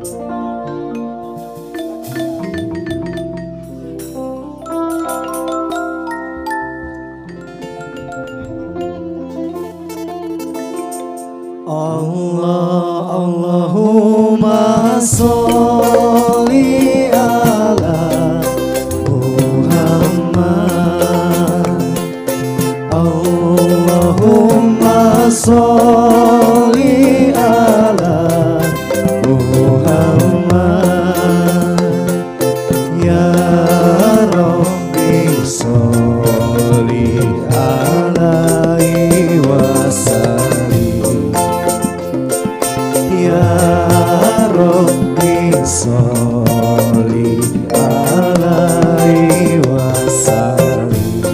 Allahumma sholli ala Muhammad. Allahumma sholli ala Muhammad. Ya Rabbi sholli alaihi wasallim. Ya Rabbi sholli alaihi wasallim.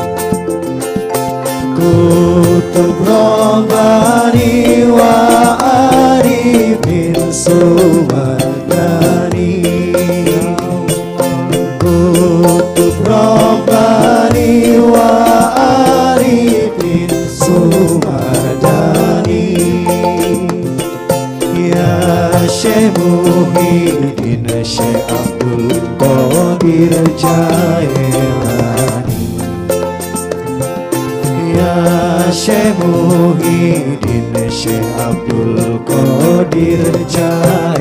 Kutub Rabbani wa arifin sumadani. Kutub Rabbani wa arifin sumadani. Ya Syekh Muhyiddin Syekh Abdul Qadir Jailani. Ya Syekh Muhyiddin Syekh Abdul Qadir Jailani.